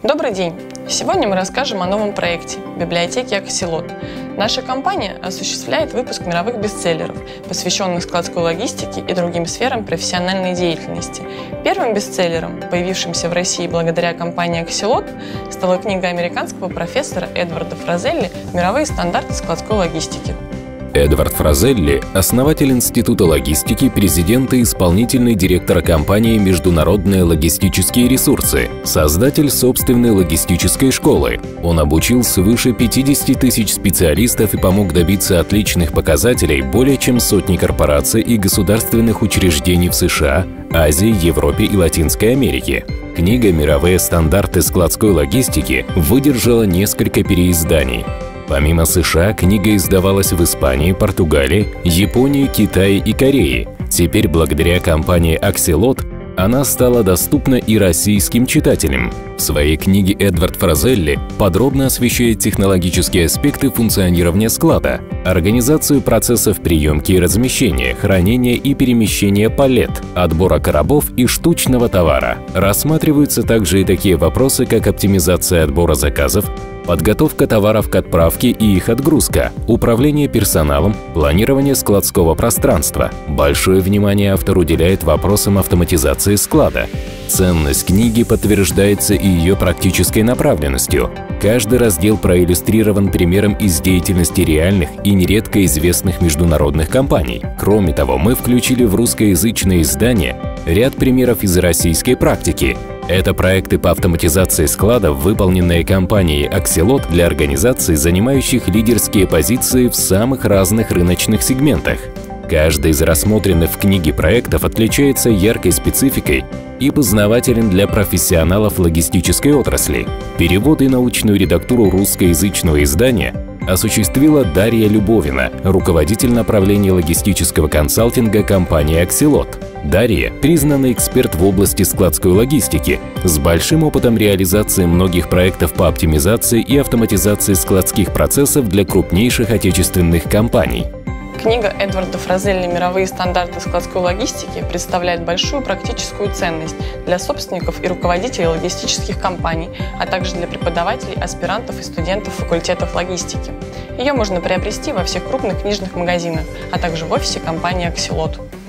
Добрый день! Сегодня мы расскажем о новом проекте – библиотеке Аксилот. Наша компания осуществляет выпуск мировых бестселлеров, посвященных складской логистике и другим сферам профессиональной деятельности. Первым бестселлером, появившимся в России благодаря компании Аксилот, стала книга американского профессора Эдварда Фразелли «Мировые стандарты складской логистики». Эдвард Фразелли – основатель Института логистики, президент и исполнительный директор компании «Международные логистические ресурсы», создатель собственной логистической школы. Он обучил свыше 50 тысяч специалистов и помог добиться отличных показателей более чем сотни корпораций и государственных учреждений в США, Азии, Европе и Латинской Америке. Книга «Мировые стандарты складской логистики» выдержала несколько переизданий. Помимо США, книга издавалась в Испании, Португалии, Японии, Китае и Корее. Теперь, благодаря компании Аксилот, она стала доступна и российским читателям. В своей книге Эдвард Фразелли подробно освещает технологические аспекты функционирования склада, организацию процессов приемки и размещения, хранения и перемещения палет, отбора коробов и штучного товара. Рассматриваются также и такие вопросы, как оптимизация отбора заказов, подготовка товаров к отправке и их отгрузка, управление персоналом, планирование складского пространства. Большое внимание автор уделяет вопросам автоматизации склада. Ценность книги подтверждается и ее практической направленностью. Каждый раздел проиллюстрирован примером из деятельности реальных и нередко известных международных компаний. Кроме того, мы включили в русскоязычное издание ряд примеров из российской практики. Это проекты по автоматизации складов, выполненные компанией Аксилот для организаций, занимающих лидерские позиции в самых разных рыночных сегментах. Каждый из рассмотренных в книге проектов отличается яркой спецификой и познавателен для профессионалов логистической отрасли. Перевод и научную редактуру русскоязычного издания осуществила Дарья Любовина, руководитель направления логистического консалтинга компании Аксилот. Дарья – признанный эксперт в области складской логистики с большим опытом реализации многих проектов по оптимизации и автоматизации складских процессов для крупнейших отечественных компаний. Книга Эдварда Фразелли «Мировые стандарты складской логистики» представляет большую практическую ценность для собственников и руководителей логистических компаний, а также для преподавателей, аспирантов и студентов факультетов логистики. Ее можно приобрести во всех крупных книжных магазинах, а также в офисе компании Аксилот.